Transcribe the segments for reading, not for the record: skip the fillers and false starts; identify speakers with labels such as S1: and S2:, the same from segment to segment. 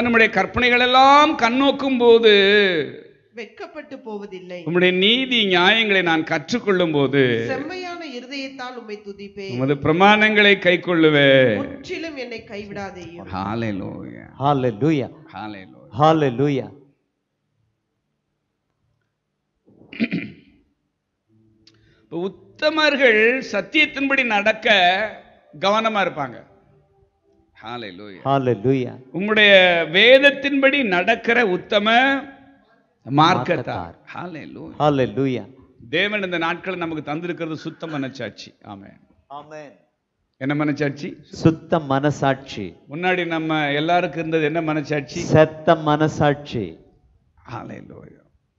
S1: நான் உம்முடைய கற்பனைகள் எல்லாம் கண்ணோக்கும் போது
S2: வெட்கப்பட்டு போவதில்லை.
S1: உம்முடைய நீதி நியாயங்களை நான் கற்றுக்கொள்ளும் போது
S2: செம்மையான இருதயத்தால் உம்மை துதிப்பேன்.
S1: உமது பிரமாணங்களை கைக்கொள்ளுவேன்.
S2: முற்றிலும் என்னை கைவிடாதேயும்.
S1: ஹalleluya
S3: Hallelujah.
S1: ஹalleluya.
S3: Hallelujah.
S1: உத்தமர்கள் சத்தியத்தின்படி நடக்க கவனமா இருப்பாங்க. ஹalleluya.
S3: Hallelujah.
S1: உம்முடைய வேதத்தின்படி நடக்கிற உத்தம மார்க்கத்தார். ஹalleluya.
S3: Hallelujah.
S1: தேவன் இந்த நாட்கள் நமக்கு தந்திருக்கிறது சுத்த மனசாட்சி. ஆமென்.
S3: Amen.
S1: என்ன மனசாட்சி?
S3: சுத்த மனசாட்சி.
S1: முன்னாடி நம்ம எல்லாருக்கும் இருந்தது என்ன மனசாட்சி?
S3: செத்த மனசாட்சி.
S1: ஹalleluya.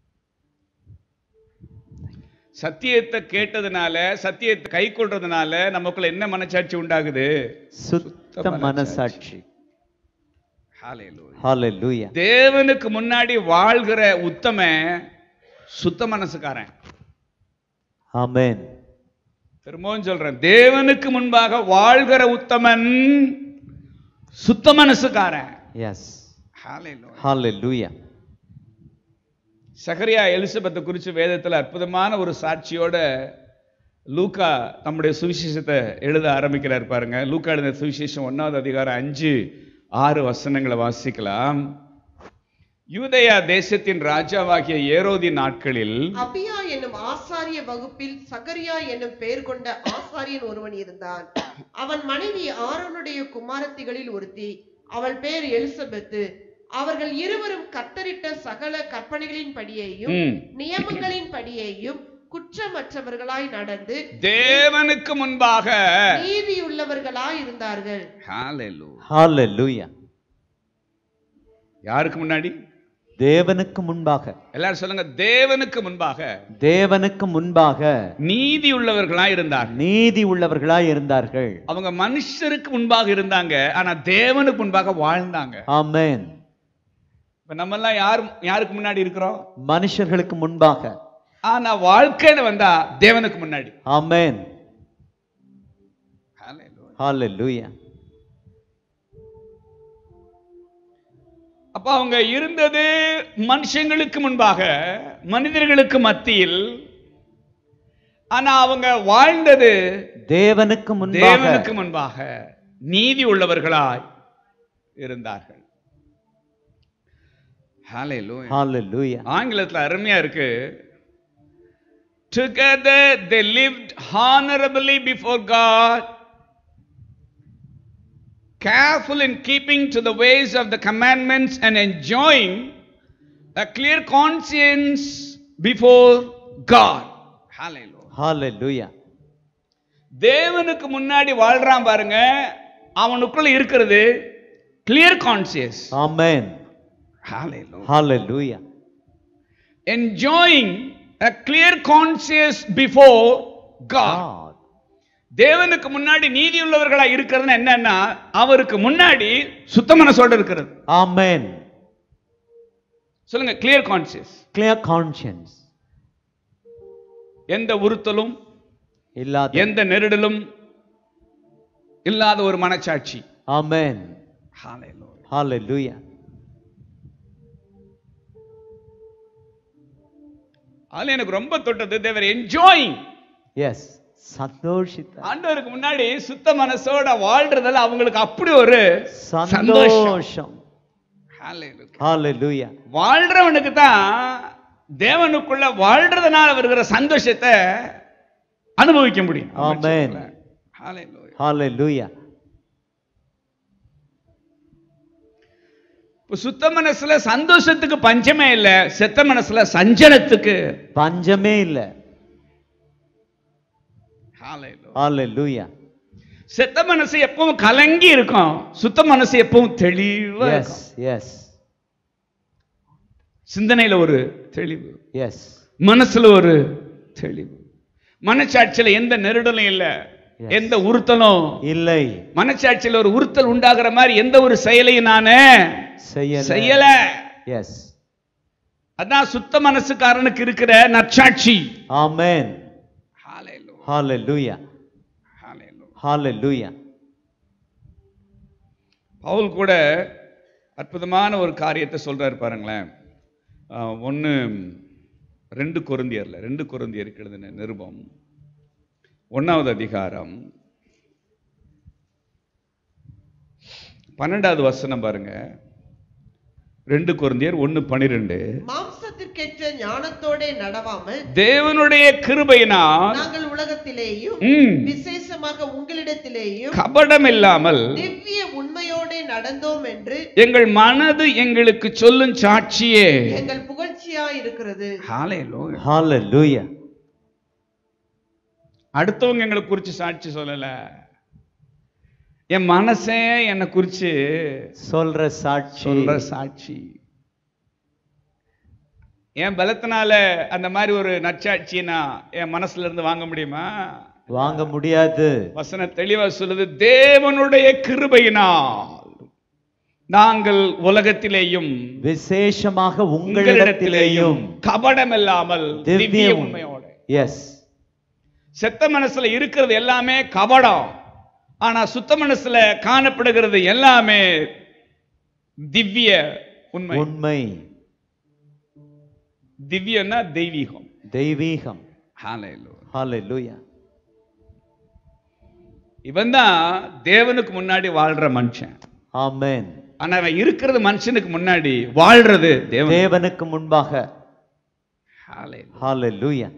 S1: சத்தியத்தை கேட்டதுனால, சத்தியத்தை கை கொள்றதுனால நமக்குள்ள என்ன மனசாட்சி உண்டாகுது?
S3: சுத்த மனசாட்சி.
S1: ஹalleluya.
S3: Hallelujah.
S1: தேவனுக்கு முன்னாடி வாழ்கிற உத்தம சுத்த மனசுக்காரன்.
S3: Amen.
S1: திரும்பவும் சொல்றேன், தேவனுக்கு முன்பாக வாழ்கிற உத்தமன் சுத்த மனசுக்காரன்.
S3: Yes.
S1: ஹalleluya.
S3: Hallelujah.
S1: சகரியா எலிசபெத்தை குறித்து வேதத்தில் அற்புதமான ஒரு சாட்சியோட லூக்கா தம்முடைய சுவிசேஷத்தை எழுத ஆரம்பிக்கிறார் பாருங்க. லூக்கா எழுதின சுவிசேஷம் 1வது அதிகாரம் 5-6 வசனங்களை வாசிக்கலாம். யூதேயா தேசத்தின் ராஜாவாகிய ஏரோதின் நாட்களில்
S2: அபியா என்னும் ஆசாரிய வகுப்பில் சகரியா என்னும் பெயர் கொண்ட ஆசாரியன் ஒருவன் இருந்தான். அவன் மனைவி ஆரோனுடைய குமாரத்திகளில் ஒருத்தி, அவள் பெயர் எலிசபெத்து. அவர்கள் இருவரும் கர்த்தரிட்ட சகல கற்பனைகளின் படியேயும் நியமங்களின் படியேயும் குற்றமற்றவர்களாய் நடந்து
S1: தேவனுக்கு முன்பாக
S2: நீதியுள்ளவர்களாய் இருந்தார்கள்.
S3: Hallelujah.
S1: யாருக்கு முன்னாடி?
S3: தேவனுக்கு முன்பாக.
S1: எல்லாரும் சொல்லுங்க, தேவனுக்கு முன்பாக.
S3: தேவனுக்கு முன்பாக
S1: நீதி உள்ளவர்களாய் இருந்தார்கள்.
S3: நீதி உள்ளவர்களாய் இருந்தார்கள்.
S1: அவங்க மனுஷருக்கு முன்பாக இருந்தாங்க, ஆனா தேவனுக்கு முன்பாக வாழ்ந்தாங்க.
S3: ஆமென்.
S1: இப்ப நம்ம எல்லாம் யாருக்கு முன்னாடி இருக்கிறோம்?
S3: மனுஷர்களுக்கு முன்பாக.
S1: ஆனா வாழ்க்கையில வந்தா தேவனுக்கு முன்னாடி.
S3: ஆமென். ஹalleluya.
S1: அப்ப அவங்க இருந்தது மனுஷங்களுக்கு முன்பாக, மனிதர்களுக்கு மத்தியில். ஆனா அவங்க வாழ்ந்தது
S3: தேவனுக்கு முன்பாக.
S1: தேவனுக்கு முன்பாக நீதி உள்ளவர்களாய் இருந்தார்கள். ஹalleluya.
S3: Hallelujah.
S1: ஆங்கிலத்தில் அருமையா இருக்கு. Together they lived honorably before God, careful in keeping to the ways of the commandments and enjoying a clear conscience before God. Hallelujah.
S3: Hallelujah.
S1: தேவனுக்கு முன்னாடி வாழ்றான் பாருங்க, அவனுக்குள்ள இருக்கிறது clear conscience.
S3: Amen.
S1: Hallelujah.
S3: Hallelujah.
S1: Enjoying a clear conscience before God. தேவனுக்கு முன்னாடி நீதி உள்ளவர்களா இருக்கிறது என்னன்னா, அவருக்கு முன்னாடி சுத்த மனசோட இருக்கிறது.
S3: Amen.
S1: சொல்லுங்க, clear conscience.
S3: Clear conscience.
S1: எந்த உறுத்தலும்
S3: இல்லாத,
S1: எந்த நெருடலும் இல்லாத ஒரு மனச்சாட்சி.
S3: Amen.
S1: Hallelujah.
S3: Hallelujah.
S1: அதுல எனக்கு ரொம்ப தொட்டது, they were enjoying.
S3: Yes. சந்தோஷித்த.
S1: ஆண்டவருக்கு முன்னாடி சுத்த மனசோட வாழ்றதுல அவங்களுக்கு அப்படி ஒரு
S3: சந்தோஷம்.
S1: Hallelujah.
S3: Hallelujah.
S1: வாழ்றவனுக்கு தான் தேவனுக்குள்ள வாழ்றதுனால வருகிற சந்தோஷத்தை அனுபவிக்க முடியும்.
S3: Amen.
S1: Hallelujah.
S3: Hallelujah.
S1: சுத்த மனசுல சந்தோஷத்துக்கு பஞ்சமே இல்ல, செத்த மனசுல சஞ்சலத்துக்கு
S3: பஞ்சமே இல்ல.
S1: Hallelujah. செத்த மனசு எப்பவும் கலங்கி இருக்கும், சுத்த மனசு எப்பவும் தெளிவா இருக்கும்.
S3: Yes.
S1: சிந்தனையில ஒரு தெளிவு,
S3: Yes.
S1: மனசுல ஒரு தெளிவு, மனச்சாட்சியில எந்த நெருடலும் இல்ல, எந்த உறுத்தலும் இல்லை. மனச்சாட்சியில ஒரு உறுத்தல் உண்டாகிற மாதிரி எந்த ஒரு செயலையும் நானே செய்யல.
S3: Yes.
S1: அதான் சுத்த மனசுக்காரனுக்கு இருக்கிற நற்சாட்சி.
S3: Amen.
S1: Hallelujah.
S3: Hallelujah.
S1: Hallelujah.
S3: Hallelujah.
S1: Pavul கூட அற்புதமான ஒரு காரியத்தை சொல்றாரு பாருங்களேன். 2 கொரிந்தியருக்கு எழுதின நிருபம் 1வது அதிகாரம் 12வது வசனம் பாருங்க. 2 கொரிந்தியர் 1:12.
S2: மாம்சத்திற்கேற்ற ஞானத்தோடே நடவாமல்
S1: தேவனுடைய கிருபையினால்
S2: நாங்கள் உலகத்திலேயும் விசேஷமாக உங்களிடத்திலேயும்
S1: கபடம் இல்லாமல்
S2: திவ்ய உண்மையோடே நடந்தோம் என்று
S1: எங்கள் மனது எங்களுக்கு சொல்லும் சாட்சியே
S2: எங்கள் புகழ்ச்சியா இருக்கிறது.
S1: ஹalleluya.
S3: Hallelujah.
S1: அடுத்தவங்க எங்களை குறிச்சு சாட்சி சொல்லல, என் மனசே என்னை குறிச்சு
S3: சொல்ற சாட்சி.
S1: என் பலத்தினால அந்த மாதிரி ஒரு நற்சாட்சியை நான் என் மனசுல இருந்து வாங்க முடியுமா?
S3: வாங்க முடியாது.
S1: வசனம் தெளிவா சொல்லுது, தேவனுடைய கிருபையினால் நாங்கள் உலகத்திலேயும்
S3: விசேஷமாக உங்களிடத்திலேயும்
S1: கபடம் இல்லாமல் திவ்ய உண்மையோட.
S3: எஸ்.
S1: செத்த மனசுல இருக்கிறது எல்லாமே கபடம், ஆனா சுத்த மனசுல காணப்படுகிறது எல்லாமே திவ்ய உண்மை. திவ்யன்னா தெய்வீகம்.
S3: ஹalleluya.
S1: இவன் தான் தேவனுக்கு முன்னாடி வாழ்ற மனுஷன்.
S3: ஆமென்.
S1: ஆனா அவன் இருக்கிறது மனுஷனுக்கு முன்னாடி, வாழ்றது
S3: தேவனுக்கு முன்பாக. ஹalleluya.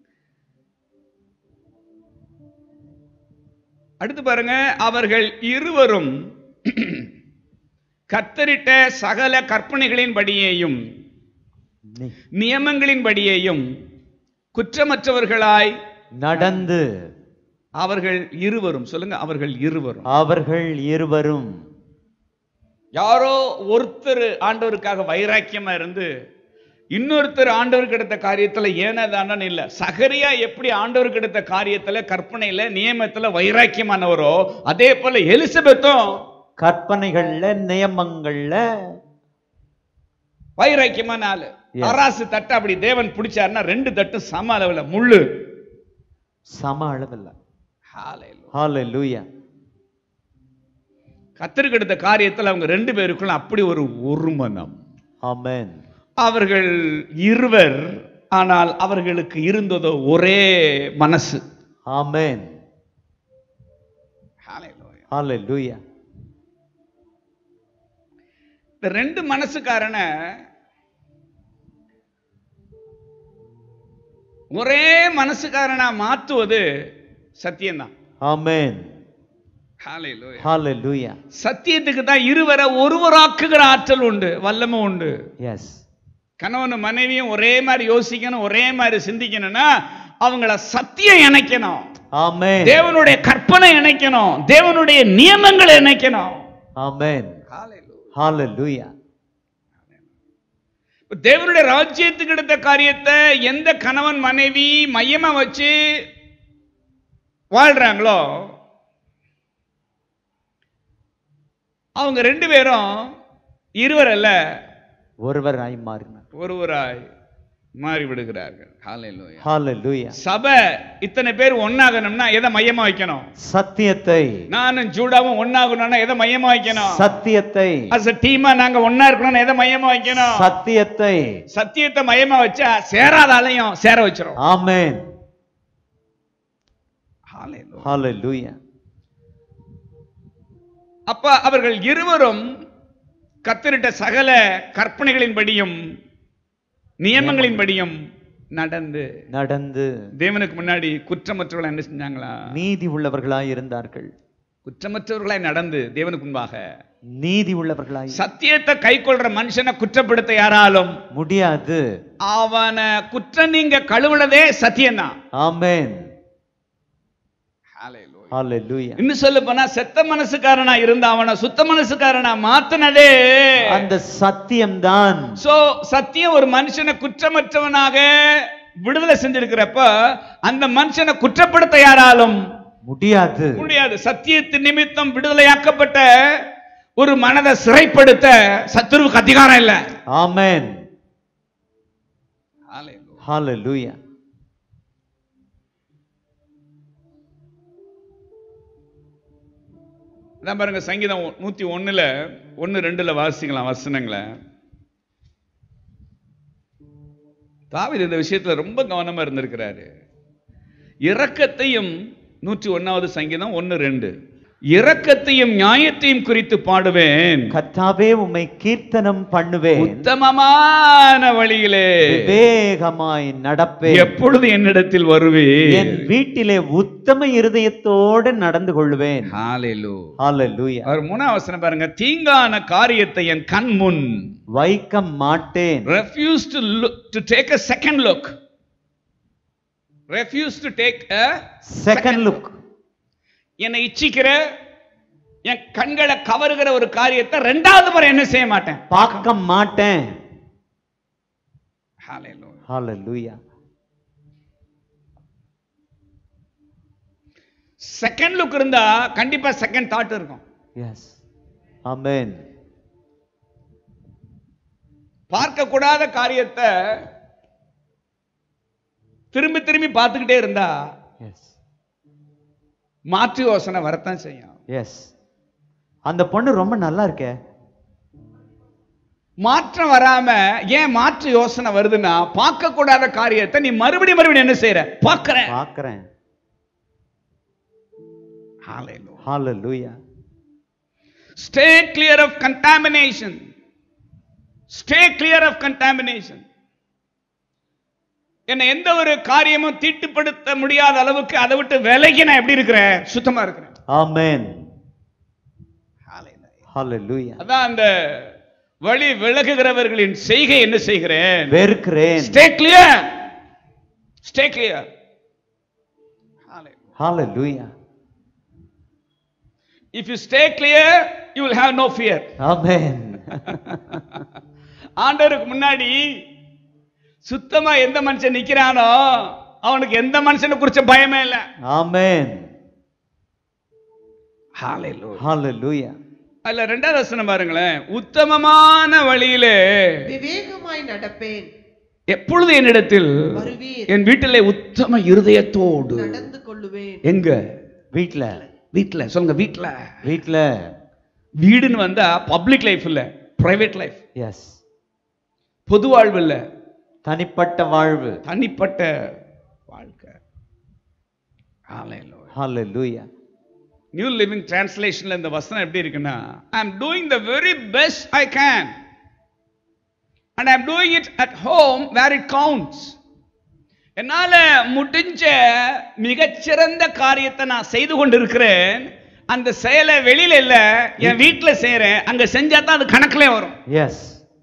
S1: அடுத்து பாருங்க, அவர்கள் இருவரும் கர்த்தரிட்ட சகல கற்பனைகளின்படியேயும் நியமங்களின்படியேயும் குற்றமற்றவர்களாய்
S3: நடந்து.
S1: அவர்கள் இருவரும், சொல்லுங்க, அவர்கள் இருவரும். யாரோ ஒருத்தர் ஆண்டவருக்காக வைராக்கியமா இருந்து இன்னொருத்தர் ஆண்டவருக்கு எடுத்த காரியத்துல ஏனதானு இல்ல. சகரியா எப்படி ஆண்டவருக்கு எடுத்த காரியத்துல கற்பனையில நியமத்துல வைராக்கியமானவரோ, அதே போல எலிசபெத்தும்
S3: கற்பனைகள்ல நியமங்கள்ல
S1: வைராக்கியமான ஆளு. தராசு தட்டு அப்படி தேவன் பிடிச்சாருன்னா 2 தட்டு சம அளவுல, முள்ளு
S3: சம அளவில். ஹalleluya.
S1: கர்த்தருக்கு எடுத்த காரியத்துல அவங்க 2 பேருக்குள்ள அப்படி ஒரு ஒருமனம்.
S3: ஆமென்.
S1: அவர்கள் இருவர், ஆனால் அவர்களுக்கு இருந்ததோ ஒரே மனசு.
S3: ஆமென். ஹalleluya.
S1: இந்த 2 மனசுக்காரன ஒரே மனசுக்காரனா மாற்றுவது சத்தியம்தான்.
S3: ஆமென். ஹalleluya.
S1: சத்தியத்துக்கு தான் இருவரை ஒருவராக்குகிற ஆற்றல் உண்டு, வல்லமை உண்டு.
S3: எஸ்.
S1: கணவன் மனைவியும் ஒரே மாதிரி யோசிக்கணும், ஒரே மாதிரி சிந்திக்கணும்னா அவங்கள சத்தியம் இணைக்கணும்.
S3: ஆமென்.
S1: தேவனுடைய கற்பனை இணைக்கணும், தேவனுடைய நியமங்களை இணைக்கணும்.
S3: ஆமென். ஹalleluya.
S1: தேவனுடைய ராஜ்யத்துக்கு எடுத்த காரியத்தை எந்த கணவன் மனைவி மையமா வச்சு வாழ்றாங்களோ அவங்க 2 பேரும் இருவர் அல்ல,
S3: ஒருவராய்
S1: மாறி விடுகிறார்கள்.
S3: ஹalleluya.
S1: சபை இத்தனை பேர் ஒன்னாகணும்னா எதை மையமா வைக்கணும்?
S3: சத்தியத்தை.
S1: நானும் ஜூடாவும் ஒன்னாகணும்னா எதை மையமா வைக்கணும்?
S3: சத்தியத்தை.
S1: as a டீமா நாங்க ஒன்னா இருக்கணும்னா எதை மையமா வைக்கணும்? சத்தியத்தை மையமா வச்சா சேராத ஆளையும் சேர வச்சிரும்.
S3: ஆமென். ஹalleluya.
S1: அப்ப அவர்கள் இருவரும் கர்த்தரிட்ட சகல கற்பனைகளின்படியும் நியமங்களின்படியும் நடந்து தேவனுக்கு முன்னாடி குற்றமற்றவர்களாய் என்ன செஞ்சாங்களா?
S3: நீதி உள்ளவர்களாய் இருந்தார்கள்.
S1: குற்றமற்றவர்களாய் நடந்து தேவனுக்கு முன்பாக
S3: நீதி உள்ளவர்களாய்.
S1: சத்தியத்தை கை கொள்ற மனுஷனை குற்றப்படுத்த யாராலும்
S3: முடியாது.
S1: அவனை குற்றம் நீங்க கழுவுனதே சத்தியம்தான்.
S3: ஆமென். ஹalleluya.
S1: இன்னும் சொல்ல போனா செத்த மனசுக்காரனா இருந்த அவனை சுத்த மனசுக்காரனா மாத்தினதே
S3: அந்த சத்தியம்தான்.
S1: சோ சத்தியம் ஒரு மனுஷனை குற்றமற்றவனாக விடுதலை செஞ்சிருக்கிறப்ப அந்த மனுஷனை குற்றப்படுத்த யாராலும் முடியாது. சத்தியத்தின் நிமித்தம் விடுதலையாக்கப்பட்ட ஒரு மனதை சிறைப்படுத்த சத்துருவுக்கு அதிகாரம் இல்லை.
S3: ஆமென். ஹalleluya.
S1: அதான் பாருங்க சங்கீதம் 101 1-2 வாசிக்கலாம் வசனங்களை. தாவீது இந்த விஷயத்துல ரொம்ப கவனமா இருந்திருக்கிறாரு. இரக்கத்தையும் 101வது சங்கீதம் 1-2 இரக்கத்தையும் நியாயத்தையும் குறித்து பாடுவேன்,
S3: கர்த்தாவே உம்மை கீர்த்தனம் பண்ணுவேன்,
S1: உத்தமமான வழியிலே
S3: விவேகமாய் நடப்பேன்,
S1: எப்பொழுது என்னிடத்தில் வருவேன்,
S3: என் வீட்டிலே உத்தம இருதயத்தோடு நடந்து கொள்வேன்.
S1: ஹalleluya.
S3: ஹalleluya.
S1: அவர் 3வது வசனம் பாருங்க, தீங்கான காரியத்தை என் கண் முன்
S3: வைக்க மாட்டேன்.
S1: refuse to take a second look. refuse to take a
S3: second look.
S1: என்னை இச்சிக்கிற என் கண்களை கவருகிற ஒரு காரியத்தை இரண்டாவது முறை என்ன செய்ய மாட்டேன்,
S3: பார்க்க மாட்டேன்.
S1: ஹalleluya.
S3: ஹalleluya.
S1: செகண்ட் லுக் இருந்தா கண்டிப்பா செகண்ட் தாட் இருக்கும்.
S3: எஸ். ஆமென்.
S1: பார்க்க கூடாத காரியத்தை திரும்பி திரும்பி பார்த்துக்கிட்டே இருந்தா
S3: எஸ்.
S1: மாற்று யோசனை வரத்தான் செய்யும்.
S3: எஸ். அந்த பொண்ணு ரொம்ப நல்லா இருக்கே.
S1: மாற்றம் வராம ஏன் மாற்று யோசனை வருதுன்னா, பார்க்க கூடாத காரியத்தை நீ மறுபடியும் என்ன செய்யற, பார்க்கறேன். ஹalleluya.
S3: ஹalleluya.
S1: Stay clear of contamination. Stay clear of contamination. என்ன எந்த ஒரு காரியமும் தீட்டுப்படுத்த முடியாத அளவுக்கு அதை விட்டு விலகி நான் எப்படி இருக்கிறேன், சுத்தமா இருக்கிறேன்.
S3: ஆமென். ஹalleluya.
S1: அதான் அந்த வழி விலகுகிறவர்களின் செய்கை என்ன செய்கிறேன்,
S3: வெறுக்கிறேன்.
S1: Stay clear. Stay clear.
S3: Hallelujah.
S1: If you stay clear, you will have no fear.
S3: Amen.
S1: ஆண்டவருக்கு முன்னாடி சுத்தமா எந்த மனுஷன் நிக்கிறானோ அவனுக்கு எந்த மனுஷனை குறிச்ச பயமே இல்ல.
S3: Amen.
S1: Hallelujah.
S3: Hallelujah.
S1: அல்ல 2வது வசனம் பாருங்களேன், உத்தமமான வழியிலே
S2: விவேகமாய் நடப்பேன்,
S1: எப்பொழுது என்னிடத்தில்
S2: வருவீர்,
S1: என் வீட்டிலே உத்தம இருதயத்தோடு
S2: நடந்து கொள்ளுவேன்.
S1: எங்க
S3: வீட்ல.
S1: வீட்ல சொல்லுங்க, வீட்ல.
S3: வீட்ல.
S1: வீடுன்னு வந்தா பப்ளிக் லைஃப் இல்ல, பிரைவேட் லைஃப்.
S3: எஸ்.
S1: பொது வாழ்வு இல்ல,
S3: தனிப்பட்ட வாழ்வு.
S1: தனிப்பட்ட வாழ்க்கை. ஹalleluya.
S3: Hallelujah.
S1: நியூ லிவிங் டிரான்ஸ்லேஷன்ல இந்த வசனம் எப்படி இருக்குன்னா, I am doing the very best I can and I am doing it at home where it counts. என்னால முடிஞ்ச மிகச்சிறந்த காரியத்தை நான் செய்து கொண்டிருக்கிறேன். அந்த செயலை வெளியில இல்ல, என் வீட்டுல செய்யறேன். அங்க செஞ்சா தான் அது கணக்குல வரும்.
S3: எஸ்.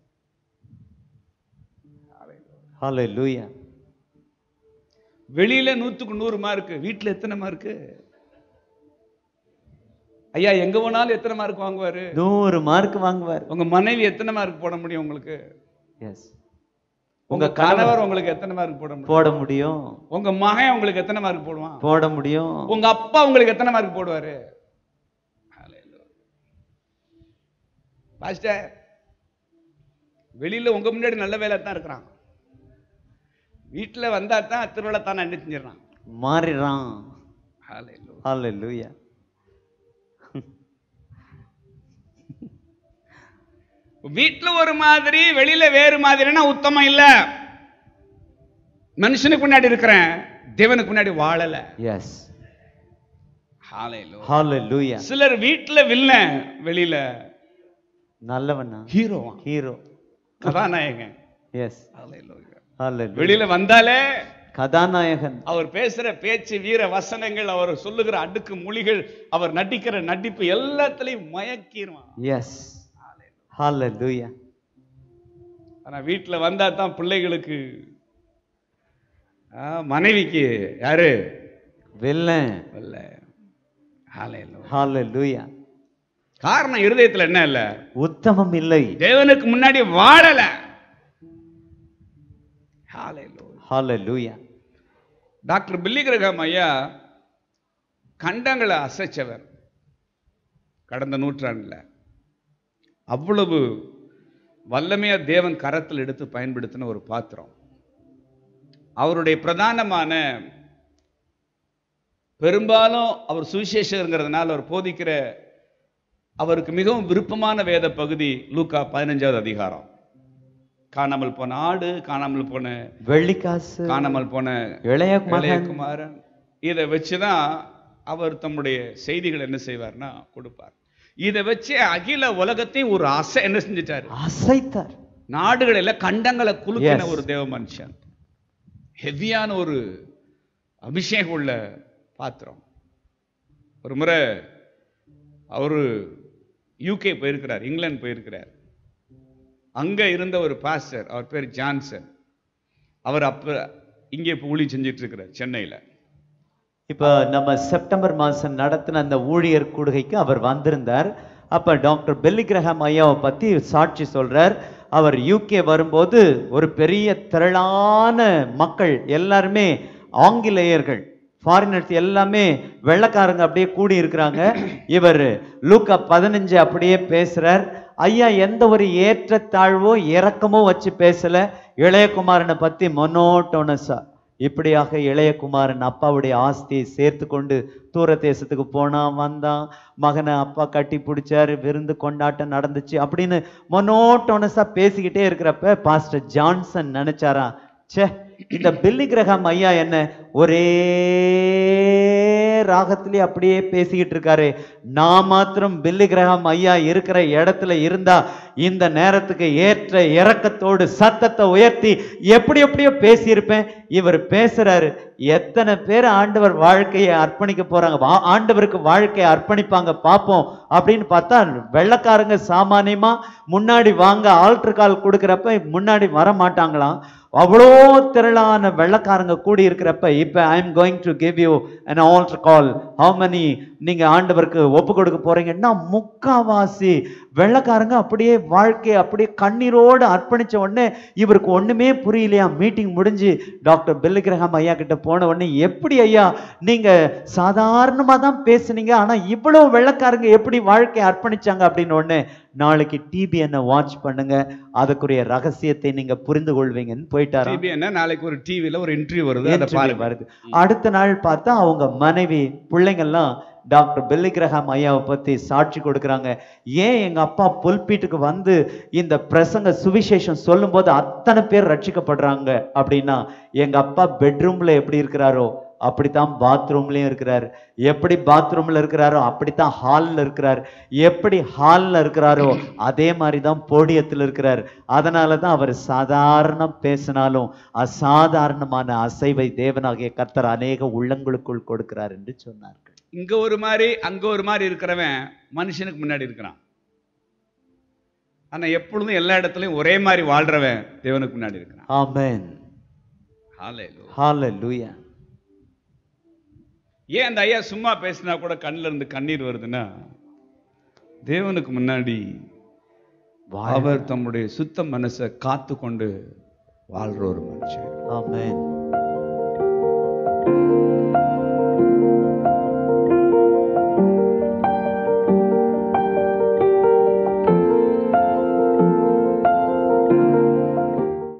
S3: Hallelujah.
S1: வெளியில 100க்கு 100 மார்க், வீட்டுல எத்தனை மார்க்? ஐயா எங்க போனாலும் எத்தனை மார்க் வாங்குவாரு?
S3: 100 மார்க் வாங்குவார்.
S1: உங்க மனைவி எத்தனை மார்க் போட முடியும் உங்களுக்கு?
S3: எஸ்.
S1: உங்க கணவர் உங்களுக்கு எத்தனை மார்க் போட முடியும்? உங்க மகன் உங்களுக்கு எத்தனை மார்க் போடுவான்?
S3: போட முடியும்.
S1: உங்க அப்பா உங்களுக்கு எத்தனை மார்க் போடுவாரு? பாஸ்டர், வெளியில உங்க முன்னாடி நல்ல வேலை தான் இருக்கிறான், வீட்டுல வந்தா தான் திருவிழா தான் என்ன செஞ்சிடறான்,
S3: மாறிறான். ஹalleluya.
S1: வீட்டுல ஒரு மாதிரி வெளியில வேறு மாதிரினா உத்தமம் இல்ல. மனுஷனுக்கு முன்னாடி இருக்கிறேன், தேவனுக்கு முன்னாடி வாழல.
S3: எஸ்.
S1: ஹalleluya.
S3: ஹalleluya.
S1: சிலர் வீட்டுல வில்லன், வெளியில
S3: நல்லவனா,
S1: ஹீரோவா,
S3: ஹீரோ,
S1: கதாநாயகன்.
S3: எஸ்.
S1: ஹalleluya.
S3: ஹalleluya.
S1: வெளியில வந்தாலே
S3: கதாநாயகன்.
S1: அவர் பேசுற பேச்சு, வீர வசனங்கள், அவர் சொல்லுகிற அடுக்கு மொழிகள், அவர் நடிக்கிற நடிப்பு எல்லாத்துலயும் மயக்கிடுவான்.
S3: எஸ். ஹalleluya.
S1: ஆனா வீட்டுல வந்தா தான் பிள்ளைகளுக்கு, மனைவிக்கு யாரு
S3: வில்லன். ஹalleluya.
S1: காரணம் இருதயத்துல என்ன இல்ல,
S3: உத்தமம் இல்லை,
S1: தேவனுக்கு முன்னாடி வாழல.
S3: ஹalleluya.
S1: டாக்டர் பில்லி கிரஹாம் ஐயா கண்டங்களை அசைச்சவர் கடந்த நூற்றாண்டுல. அவ்வளவு வல்லமையா தேவன் கரத்தில் எடுத்து பயன்படுத்தின ஒரு பாத்திரம். அவருடைய பிரதானமான, பெரும்பாலும் அவர் சுவிசேஷங்கிறதுனால அவர் போதிக்கிற அவருக்கு மிகவும் விருப்பமான வேத பகுதி லூக்கா 15வது அதிகாரம். காணாமல் போன ஆடு, காணாமல் போன
S3: வெள்ளிக்காசு,
S1: காணாமல் போன
S3: இளைய
S1: குமாரன், இதை வச்சுதான் அவர் தம்முடைய செய்திகள் என்ன செய்வார்னா கொடுப்பார். இதை வச்சு அகில உலகத்தையும் ஒரு என்ன செஞ்சிட்டாரு,
S3: அசைத்தார்.
S1: நாடுகள் எல்லாம் கண்டங்களை குலுக்கின ஒரு தேவ மனுஷன், ஹெவியான ஒரு அபிஷேகம் உள்ள பாத்திரம். ஒரு முறை அவரு யூகே போயிருக்கிறார், இங்கிலாந்து போயிருக்கிறார். அங்க இருந்த ஒரு பாஸ்டர், அவர் பேர் ஜான்சன், அவர் அப்ப இங்கே ஊழியம் செஞ்சிட்டு இருக்கிறார் சென்னையில.
S3: இப்ப நம்ம செப்டம்பர் மாசம் நடத்தின அந்த ஊழியர் கூடுகைக்கு அவர் வந்திருந்தார். அப்ப டாக்டர் பெல்லி கிரஹாம் ஐயாவை பத்தி சாட்சி சொல்றார். அவர் யூகே வரும்போது ஒரு பெரிய திரளான மக்கள், எல்லாருமே ஆங்கிலேயர்கள், ஃபாரினர்ஸ், எல்லாமே வெள்ளைக்காரங்க அப்படியே கூடி இருக்கிறாங்க. இவர் லூக்கா 15 அப்படியே பேசுறார். ஐயா எந்த ஒரு ஏற்றத்தாழ்வோ இறக்கமோ வச்சு பேசல. இளையகுமாரனை பத்தி மொனோட்டோனஸா, இப்படியாக இளையகுமாரன் அப்பாவுடைய ஆஸ்தியை சேர்த்து கொண்டு தூர தேசத்துக்கு போனான், வந்தான், மகனை அப்பா கட்டி பிடிச்சாரு, விருந்து கொண்டாட்டம் நடந்துச்சு அப்படின்னு மொனோட்டோனஸா பேசிக்கிட்டே இருக்கிறப்ப பாஸ்டர் ஜான்சன் நினைச்சாரா, ச்சே இந்த பெல்லி கிரஹாம் ஐயா என்ன ஒரே ராகத்திலே அப்படியே பேசிக்கிட்டு இருக்காரு, நான் மாத்திரம் பெல்லி கிரஹாம் ஐயா இருக்கிற இடத்துல இருந்தா இந்த நேரத்துக்கு ஏற்ற இறக்கத்தோடு சத்தத்தை உயர்த்தி எப்படி எப்படியோ பேசியிருப்பேன். இவர் பேசுறாரு, எத்தனை பேர் ஆண்டவர் வாழ்க்கையை அர்ப்பணிக்க போறாங்க, ஆண்டவருக்கு வாழ்க்கையை அர்ப்பணிப்பாங்க பார்ப்போம் அப்படின்னு பார்த்தா வெள்ளைக்காரங்க சாமானியமா முன்னாடி வாங்க ஆல்டர் கால் கொடுக்கிறப்ப முன்னாடி வர மாட்டாங்களாம். அவ்வளோ திரளான வெள்ளைக்காரங்க கூடி இருக்கிறப்ப இப்ப I am going to give you an altar call, how many நீங்க ஆண்டவருக்கு ஒப்பு கொடுக்க போறீங்கன்னா முக்காவாசி வெள்ளைக்காரங்க அப்படியே வாழ்க்கையை அப்படியே கண்ணீரோடு அர்ப்பணிச்ச உடனே இவருக்கு ஒண்ணுமே புரியலையா. மீட்டிங் முடிஞ்சு டாக்டர் பெல்லி கிரஹாம் ஐயா கிட்ட போன உடனே, எப்படி ஐயா நீங்க சாதாரணமா தான் பேசுனீங்க, ஆனா இவ்வளவு வெள்ளைக்காரங்க எப்படி வாழ்க்கையை அர்ப்பணிச்சாங்க அப்படின்னு உடனே, நாளைக்கு டிபிஎன் வாட்ச் பண்ணுங்க, அதுக்குரிய ரகசியத்தை நீங்க புரிந்து கொள்வீங்கன்னு போயிட்டாரு.
S1: நாளைக்கு ஒரு டிவில ஒரு இன்டர்வியூ வருது.
S3: அடுத்த நாள் பார்த்தா அவங்க மனைவி பிள்ளைங்கள்லாம் டாக்டர் பெல்லி கிரஹாம் ஐயாவை பத்தி சாட்சி கொடுக்குறாங்க. ஏன் எங்க அப்பா புல்பீட்டுக்கு வந்து இந்த பிரசங்க சுவிசேஷம் சொல்லும் போது அத்தனை பேர் ரட்சிக்கப்படுறாங்க அப்படின்னா, எங்க அப்பா பெட்ரூம்ல எப்படி இருக்கிறாரோ அப்படித்தான் பாத்ரூம்லயும் இருக்கிறார், எப்படி பாத்ரூம்ல இருக்கிறாரோ அப்படித்தான் ஹால்ல இருக்கிறார், எப்படி ஹால்ல இருக்கிறாரோ அதே மாதிரிதான் போடியத்தில் இருக்கிறார். அதனாலதான் அவர் சாதாரண பேசினாலும் அசாதாரணமான அசைவை தேவனாகிய கர்த்தர் அநேக உள்ளங்களுக்குள் கொடுக்கிறார் என்று சொன்னார்கள்.
S1: இங்க ஒரு மாதிரி அங்க ஒரு மாதிரி இருக்கிறவன் மனுஷனுக்கு முன்னாடி இருக்கிறான், ஆனா எப்பொழுதும் எல்லா இடத்துலயும் ஒரே மாதிரி வாழ்றவன் தேவனுக்கு முன்னாடி இருக்கிறான்.
S3: ஆமென்,
S1: ஹல்லேலூயா,
S3: ஹல்லேலூயா.
S1: ஏன் அந்த ஐயா சும்மா பேசினா கூட கண்ணுல இருந்து கண்ணீர் வருதுன்னா, தேவனுக்கு முன்னாடி அவர் தம்முடைய சுத்த மனசை காத்து கொண்டு வாழ்ற ஒரு மனுஷன்.
S3: ஆமென்.